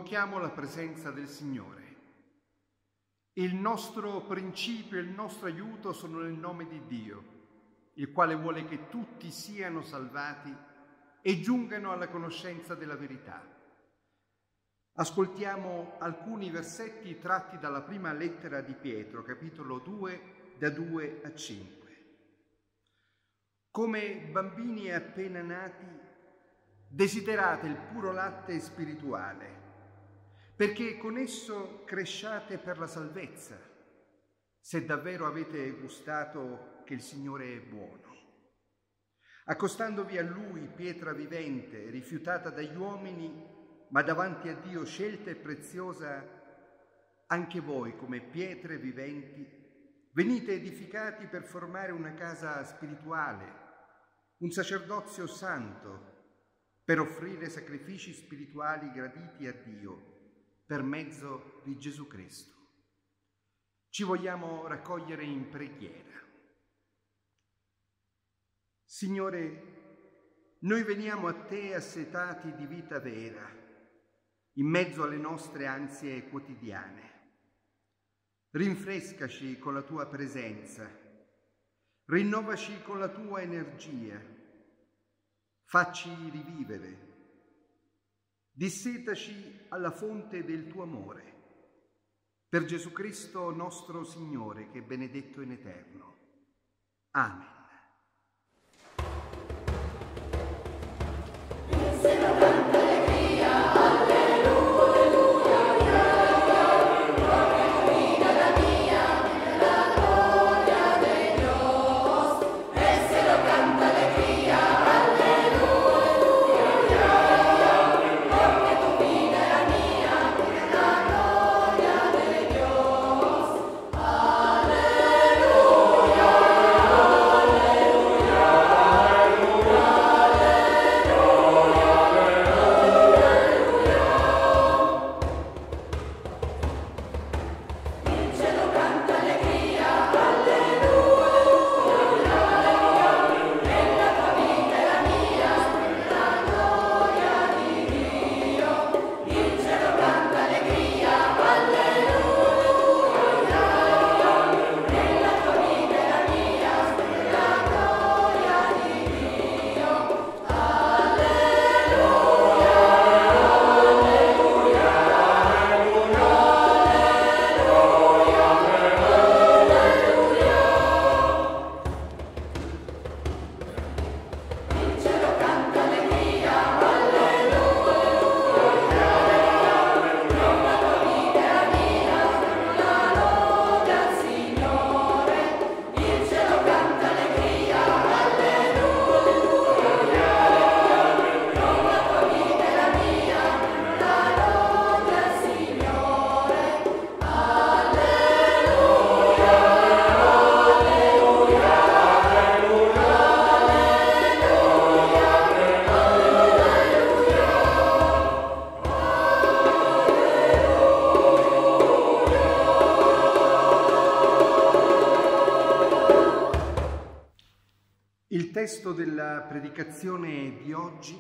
Invochiamo la presenza del Signore. Il nostro principio e il nostro aiuto sono nel nome di Dio, il quale vuole che tutti siano salvati e giungano alla conoscenza della verità. Ascoltiamo alcuni versetti tratti dalla prima lettera di Pietro, capitolo 2, da 2 a 5. Come bambini appena nati, desiderate il puro latte spirituale, perché con esso cresciate per la salvezza, se davvero avete gustato che il Signore è buono. Accostandovi a Lui, pietra vivente, rifiutata dagli uomini, ma davanti a Dio scelta e preziosa, anche voi, come pietre viventi, venite edificati per formare una casa spirituale, un sacerdozio santo, per offrire sacrifici spirituali graditi a Dio per mezzo di Gesù Cristo. Ci vogliamo raccogliere in preghiera. Signore, noi veniamo a Te assetati di vita vera, in mezzo alle nostre ansie quotidiane. Rinfrescaci con la Tua presenza, rinnovaci con la Tua energia, facci rivivere, dissetaci alla fonte del Tuo amore. Per Gesù Cristo nostro Signore, che è benedetto in eterno. Amen. Il testo della predicazione di oggi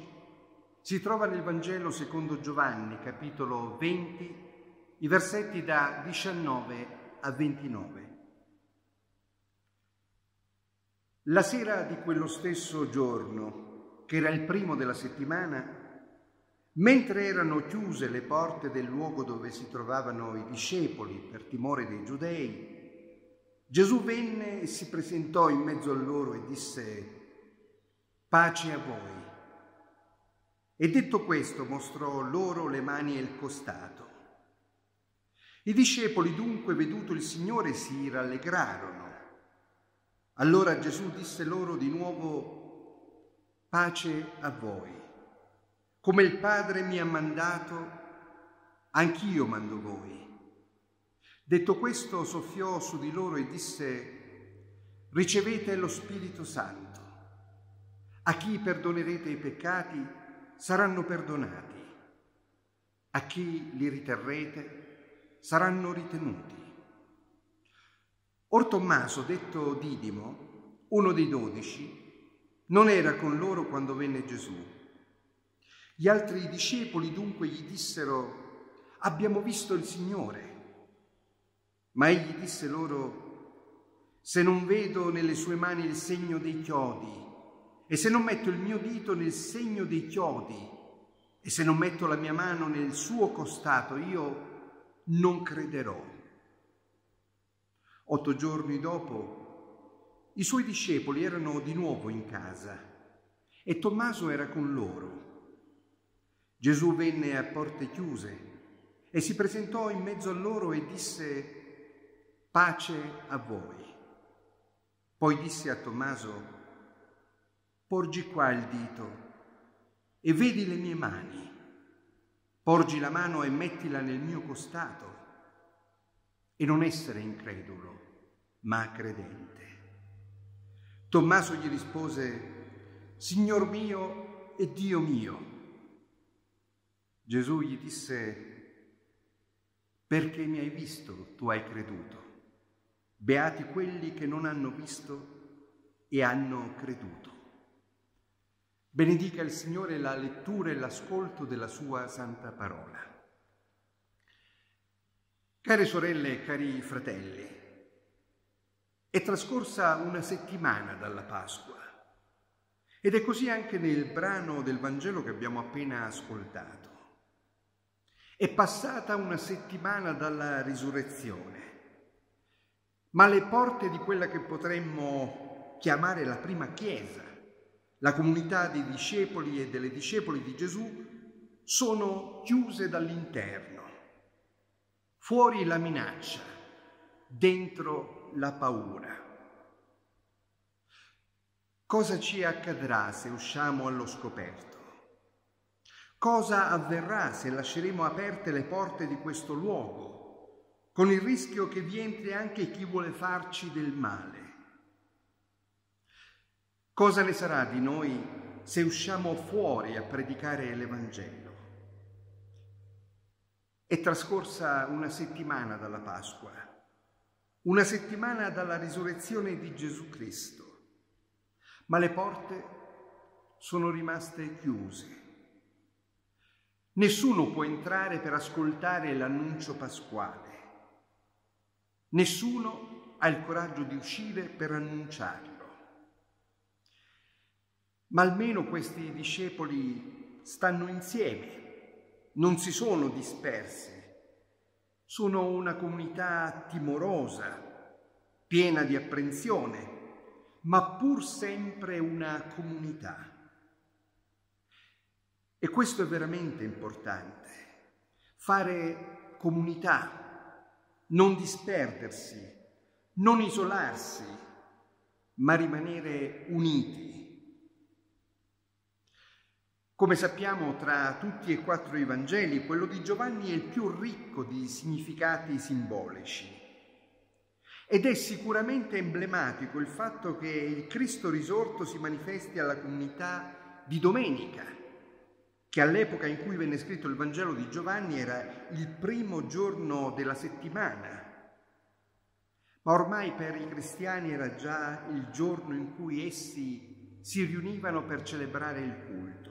si trova nel Vangelo secondo Giovanni, capitolo 20, i versetti da 19 a 29. La sera di quello stesso giorno, che era il primo della settimana, mentre erano chiuse le porte del luogo dove si trovavano i discepoli per timore dei giudei, Gesù venne e si presentò in mezzo a loro e disse: «Pace a voi». E detto questo mostrò loro le mani e il costato. I discepoli dunque, veduto il Signore, si rallegrarono. Allora Gesù disse loro di nuovo: «Pace a voi. Come il Padre mi ha mandato, anch'io mando voi». Detto questo, soffiò su di loro e disse: «Ricevete lo Spirito Santo. A chi perdonerete i peccati saranno perdonati, a chi li riterrete saranno ritenuti». Or Tommaso, detto Didimo, uno dei 12, non era con loro quando venne Gesù. Gli altri discepoli dunque gli dissero: abbiamo visto il Signore. Ma egli disse loro: se non vedo nelle sue mani il segno dei chiodi, e se non metto il mio dito nel segno dei chiodi, e se non metto la mia mano nel suo costato, io non crederò. 8 giorni dopo, i suoi discepoli erano di nuovo in casa e Tommaso era con loro. Gesù venne a porte chiuse e si presentò in mezzo a loro e disse: pace a voi. Poi disse a Tommaso: porgi qua il dito e vedi le mie mani. Porgi la mano e mettila nel mio costato. E non essere incredulo, ma credente. Tommaso gli rispose: Signor mio e Dio mio. Gesù gli disse: perché mi hai visto, tu hai creduto. Beati quelli che non hanno visto e hanno creduto. Benedica il Signore la lettura e l'ascolto della sua santa parola. Care sorelle e cari fratelli, è trascorsa una settimana dalla Pasqua ed è così anche nel brano del Vangelo che abbiamo appena ascoltato. È passata una settimana dalla risurrezione, ma le porte di quella che potremmo chiamare la prima Chiesa, la comunità dei discepoli e delle discepoli di Gesù, sono chiuse dall'interno. Fuori la minaccia, dentro la paura. Cosa ci accadrà se usciamo allo scoperto? Cosa avverrà se lasceremo aperte le porte di questo luogo, con il rischio che vi entri anche chi vuole farci del male? Cosa ne sarà di noi se usciamo fuori a predicare l'Evangelo? È trascorsa una settimana dalla Pasqua, una settimana dalla risurrezione di Gesù Cristo, ma le porte sono rimaste chiuse. Nessuno può entrare per ascoltare l'annuncio pasquale. Nessuno ha il coraggio di uscire per annunciarlo. Ma almeno questi discepoli stanno insieme. Non si sono dispersi, sono una comunità timorosa, piena di apprensione, ma pur sempre una comunità. E questo è veramente importante, fare comunità, non disperdersi, non isolarsi, ma rimanere uniti. Come sappiamo, tra tutti e 4 i Vangeli, quello di Giovanni è il più ricco di significati simbolici. Ed è sicuramente emblematico il fatto che il Cristo risorto si manifesti alla comunità di domenica, che all'epoca in cui venne scritto il Vangelo di Giovanni era il primo giorno della settimana. Ma ormai per i cristiani era già il giorno in cui essi si riunivano per celebrare il culto.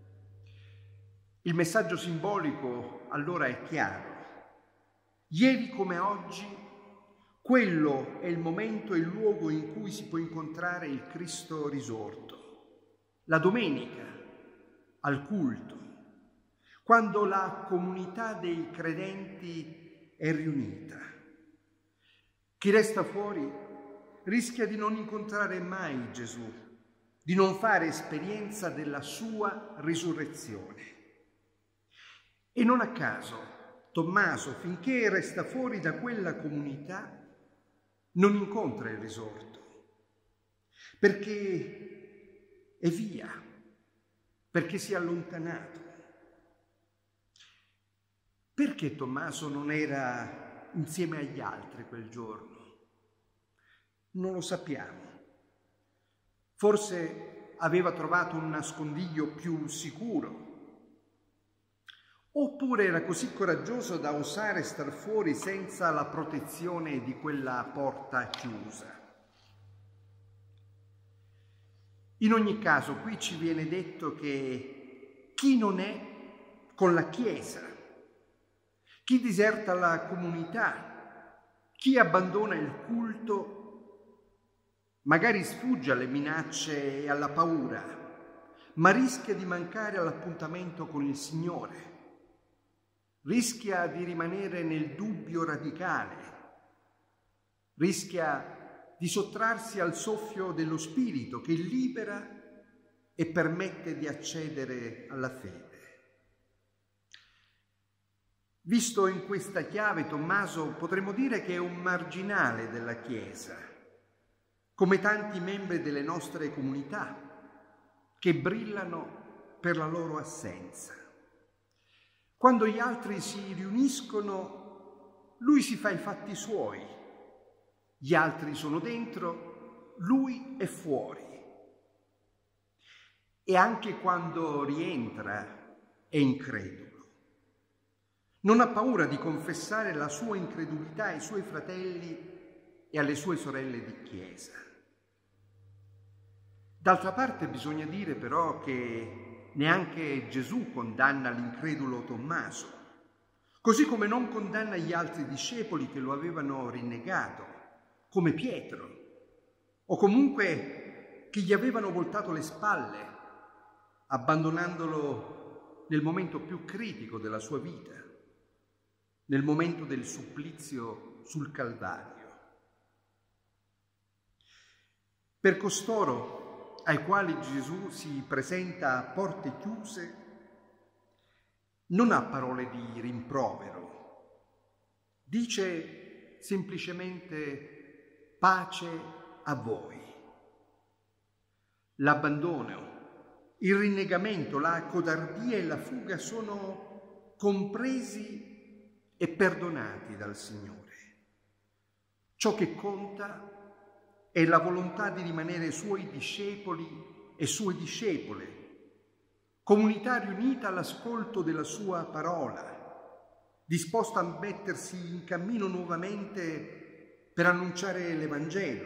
Il messaggio simbolico allora è chiaro. Ieri come oggi, quello è il momento e il luogo in cui si può incontrare il Cristo risorto. La domenica, al culto, quando la comunità dei credenti è riunita. Chi resta fuori rischia di non incontrare mai Gesù, di non fare esperienza della sua risurrezione. E non a caso Tommaso, finché resta fuori da quella comunità, non incontra il risorto, perché è via, perché si è allontanato. Perché Tommaso non era insieme agli altri quel giorno? Non lo sappiamo. Forse aveva trovato un nascondiglio più sicuro. Oppure era così coraggioso da osare star fuori senza la protezione di quella porta chiusa. In ogni caso, qui ci viene detto che chi non è con la Chiesa, chi diserta la comunità, chi abbandona il culto, magari sfugge alle minacce e alla paura, ma rischia di mancare all'appuntamento con il Signore, rischia di rimanere nel dubbio radicale, rischia di sottrarsi al soffio dello Spirito che libera e permette di accedere alla fede. Visto in questa chiave, Tommaso potremmo dire che è un marginale della Chiesa, come tanti membri delle nostre comunità, che brillano per la loro assenza. Quando gli altri si riuniscono, lui si fa i fatti suoi. Gli altri sono dentro, lui è fuori. E anche quando rientra è incredulo. Non ha paura di confessare la sua incredulità ai suoi fratelli e alle sue sorelle di chiesa. D'altra parte bisogna dire però che neanche Gesù condanna l'incredulo Tommaso, così come non condanna gli altri discepoli che lo avevano rinnegato, come Pietro, o comunque che gli avevano voltato le spalle, abbandonandolo nel momento più critico della sua vita, nel momento del supplizio sul Calvario. Per costoro ai quali Gesù si presenta a porte chiuse, non ha parole di rimprovero, dice semplicemente pace a voi. L'abbandono, il rinnegamento, la codardia e la fuga sono compresi e perdonati dal Signore. Ciò che conta è la volontà di rimanere suoi discepoli e sue discepole, comunità riunita all'ascolto della sua parola, disposta a mettersi in cammino nuovamente per annunciare l'Evangelo,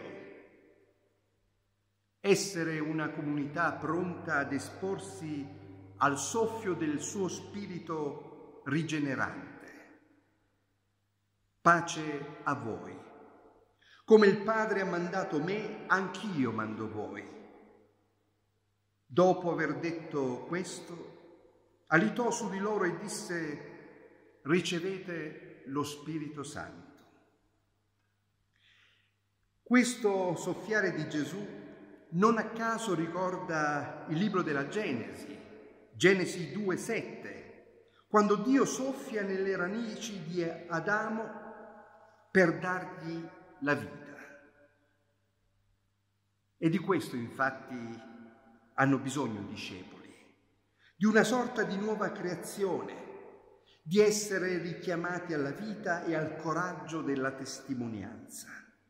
essere una comunità pronta ad esporsi al soffio del suo spirito rigenerante. Pace a voi. Come il Padre ha mandato me, anch'io mando voi. Dopo aver detto questo, alitò su di loro e disse: ricevete lo Spirito Santo. Questo soffiare di Gesù non a caso ricorda il libro della Genesi, Genesi 2,7, quando Dio soffia nelle radici di Adamo per dargli la vita. E di questo infatti hanno bisogno i discepoli, di una sorta di nuova creazione, di essere richiamati alla vita e al coraggio della testimonianza.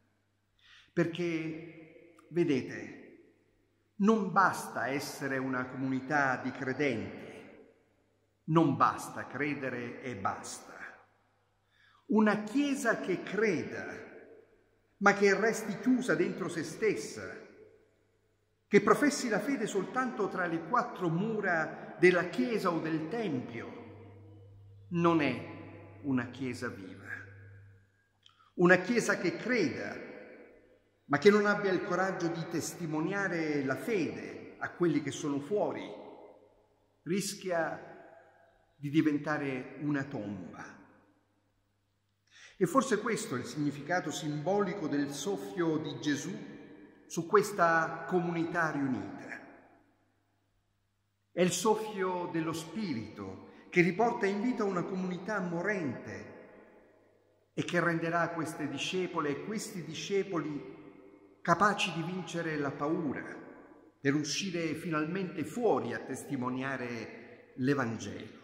Perché, vedete, non basta essere una comunità di credenti, non basta credere e basta. Una Chiesa che creda, ma che resti chiusa dentro se stessa, che professi la fede soltanto tra le quattro mura della Chiesa o del Tempio, non è una Chiesa viva. Una Chiesa che creda, ma che non abbia il coraggio di testimoniare la fede a quelli che sono fuori, rischia di diventare una tomba. E forse questo è il significato simbolico del soffio di Gesù su questa comunità riunita. È il soffio dello Spirito che riporta in vita una comunità morente e che renderà queste discepole e questi discepoli capaci di vincere la paura per uscire finalmente fuori a testimoniare l'Evangelo.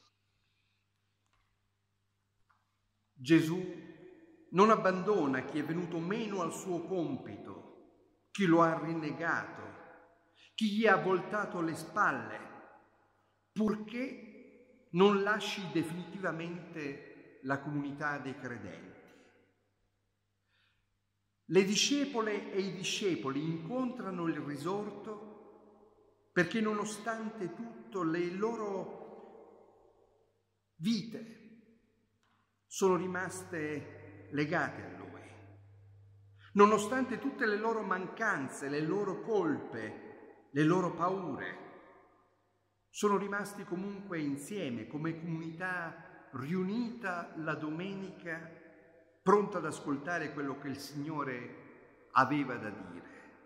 Gesù non abbandona chi è venuto meno al suo compito, chi lo ha rinnegato, chi gli ha voltato le spalle, purché non lasci definitivamente la comunità dei credenti. Le discepole e i discepoli incontrano il risorto perché nonostante tutto le loro vite sono rimaste legate a Lui. Nonostante tutte le loro mancanze, le loro colpe, le loro paure, sono rimasti comunque insieme come comunità riunita la domenica, pronta ad ascoltare quello che il Signore aveva da dire.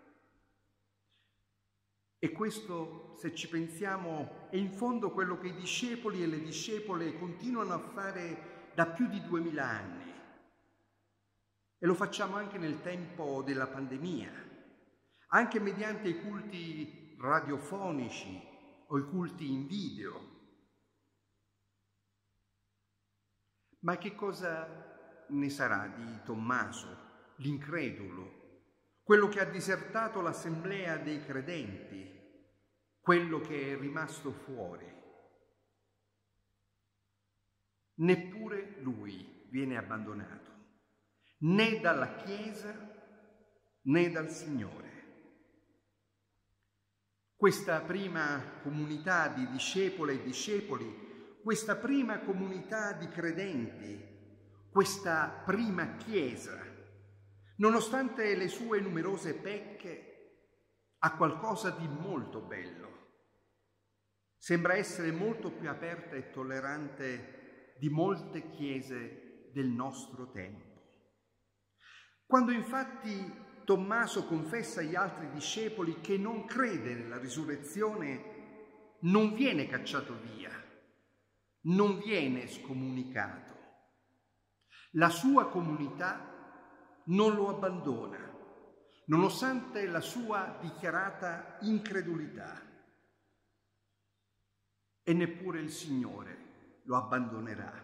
E questo, se ci pensiamo, è in fondo quello che i discepoli e le discepole continuano a fare da più di 2000 anni. E lo facciamo anche nel tempo della pandemia, anche mediante i culti radiofonici o i culti in video. Ma che cosa ne sarà di Tommaso, l'incredulo, quello che ha disertato l'assemblea dei credenti, quello che è rimasto fuori? Neppure lui viene abbandonato, né dalla Chiesa né dal Signore. Questa prima comunità di discepole e discepoli, questa prima comunità di credenti, questa prima Chiesa, nonostante le sue numerose pecche, ha qualcosa di molto bello. Sembra essere molto più aperta e tollerante di molte chiese del nostro tempo. Quando infatti Tommaso confessa agli altri discepoli che non crede nella risurrezione, non viene cacciato via, non viene scomunicato. La sua comunità non lo abbandona, nonostante la sua dichiarata incredulità. E neppure il Signore lo abbandonerà.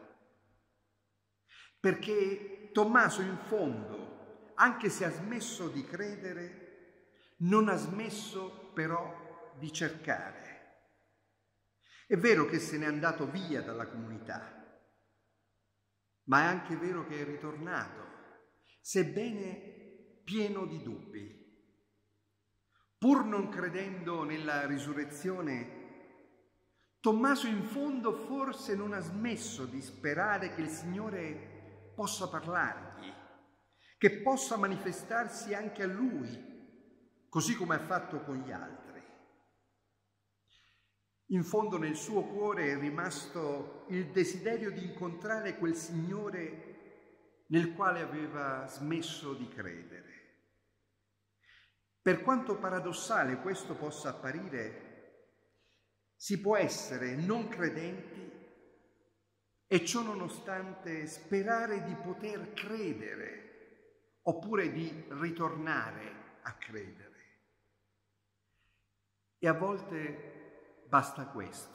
Perché Tommaso in fondo, anche se ha smesso di credere, non ha smesso però di cercare. È vero che se n'è andato via dalla comunità, ma è anche vero che è ritornato, sebbene pieno di dubbi. Pur non credendo nella risurrezione, Tommaso in fondo forse non ha smesso di sperare che il Signore possa parlargli, che possa manifestarsi anche a lui, così come ha fatto con gli altri. In fondo nel suo cuore è rimasto il desiderio di incontrare quel Signore nel quale aveva smesso di credere. Per quanto paradossale questo possa apparire, si può essere non credenti e ciò nonostante sperare di poter credere oppure di ritornare a credere. E a volte basta questo.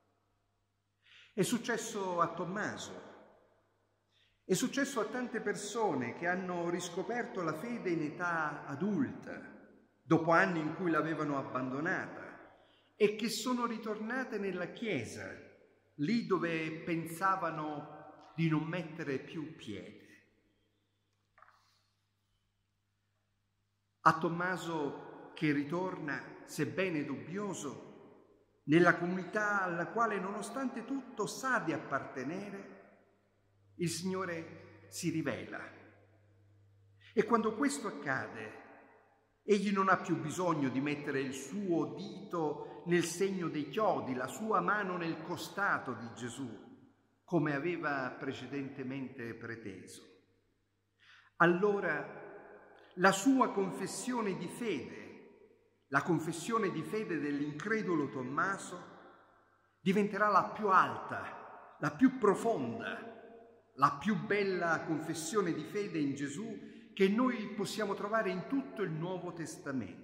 È successo a Tommaso, è successo a tante persone che hanno riscoperto la fede in età adulta, dopo anni in cui l'avevano abbandonata, e che sono ritornate nella Chiesa, lì dove pensavano di non mettere più piede. A Tommaso che ritorna, sebbene dubbioso, nella comunità alla quale nonostante tutto sa di appartenere, il Signore si rivela. E quando questo accade, egli non ha più bisogno di mettere il suo dito nel segno dei chiodi, la sua mano nel costato di Gesù, come aveva precedentemente preteso. Allora la sua confessione di fede, la confessione di fede dell'incredulo Tommaso, diventerà la più alta, la più profonda, la più bella confessione di fede in Gesù che noi possiamo trovare in tutto il Nuovo Testamento.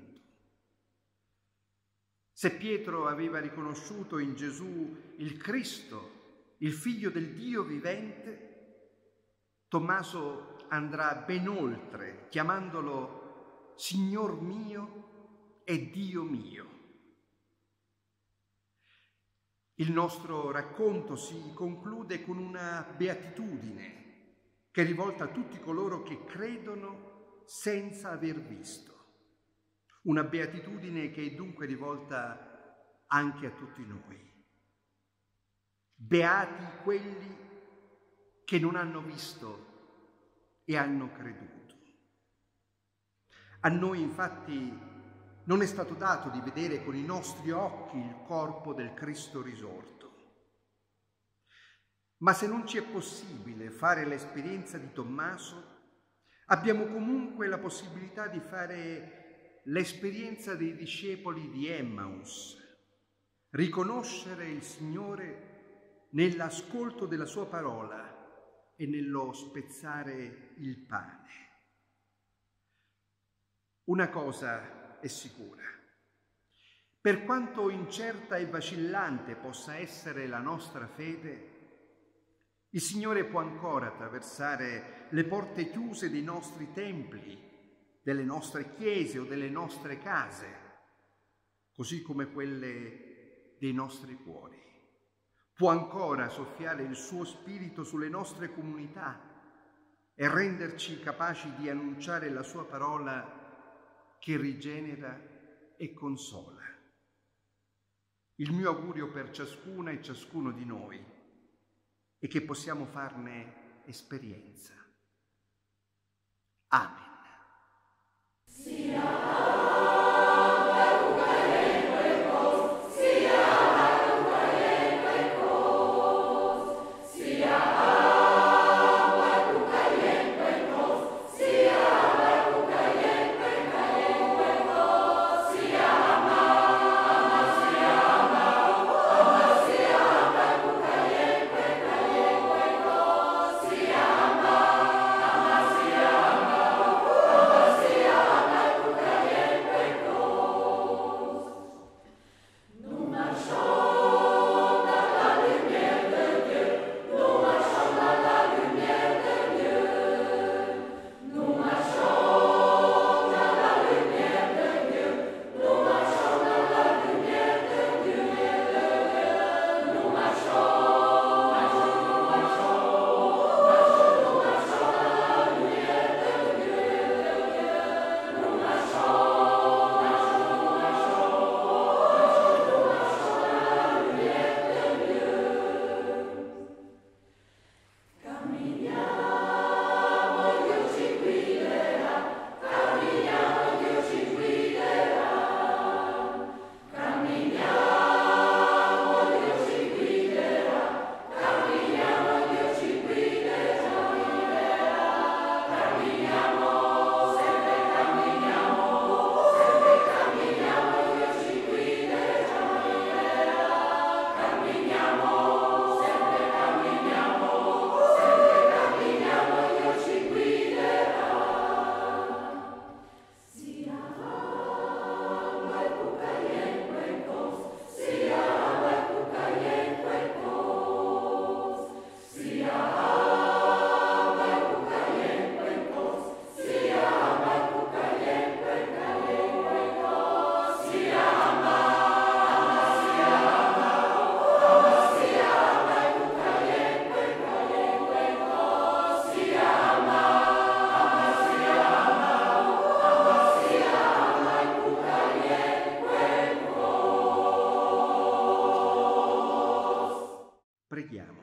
Se Pietro aveva riconosciuto in Gesù il Cristo, il Figlio del Dio vivente, Tommaso andrà ben oltre, chiamandolo Signor mio e Dio mio. Il nostro racconto si conclude con una beatitudine che è rivolta a tutti coloro che credono senza aver visto. Una beatitudine che è dunque rivolta anche a tutti noi. Beati quelli che non hanno visto e hanno creduto. A noi infatti non è stato dato di vedere con i nostri occhi il corpo del Cristo risorto, ma se non ci è possibile fare l'esperienza di Tommaso, abbiamo comunque la possibilità di fare l'esperienza dei discepoli di Emmaus, riconoscere il Signore nell'ascolto della sua parola e nello spezzare il pane. Una cosa è sicura: per quanto incerta e vacillante possa essere la nostra fede, il Signore può ancora attraversare le porte chiuse dei nostri templi, delle nostre chiese o delle nostre case, così come quelle dei nostri cuori. Può ancora soffiare il suo spirito sulle nostre comunità e renderci capaci di annunciare la sua parola che rigenera e consola. Il mio augurio per ciascuna e ciascuno di noi è che possiamo farne esperienza. Amen. Preghiamo.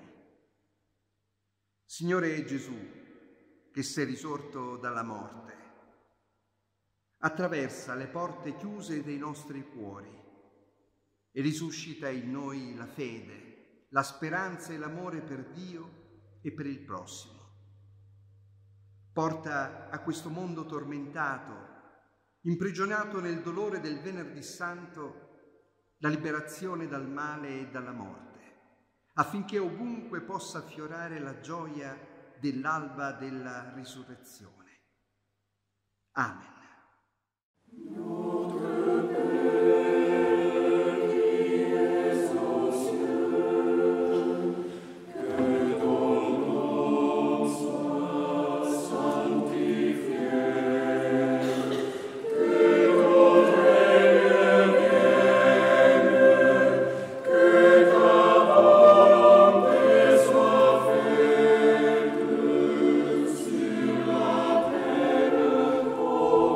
Signore Gesù, che sei risorto dalla morte, attraversa le porte chiuse dei nostri cuori e risuscita in noi la fede, la speranza e l'amore per Dio e per il prossimo. Porta a questo mondo tormentato, imprigionato nel dolore del Venerdì Santo, la liberazione dal male e dalla morte, affinché ovunque possa affiorare la gioia dell'alba della risurrezione. Amen. Oh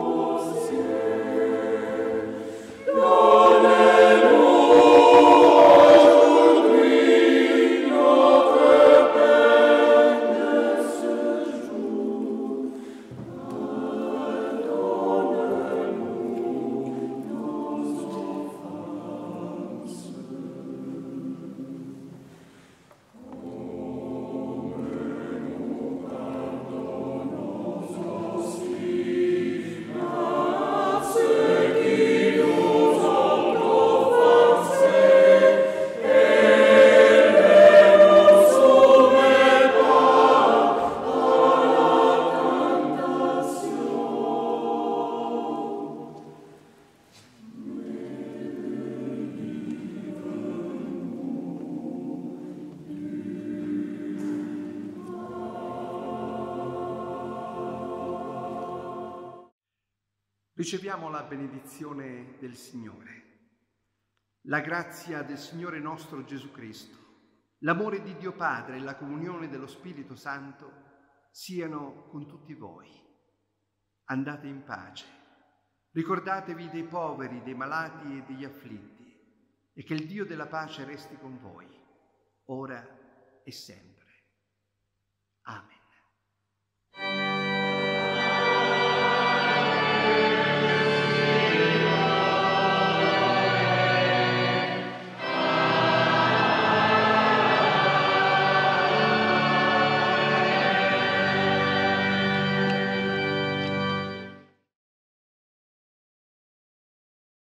Riceviamo la benedizione del Signore. La grazia del Signore nostro Gesù Cristo, l'amore di Dio Padre e la comunione dello Spirito Santo siano con tutti voi. Andate in pace. Ricordatevi dei poveri, dei malati e degli afflitti, e che il Dio della pace resti con voi, ora e sempre. Amen.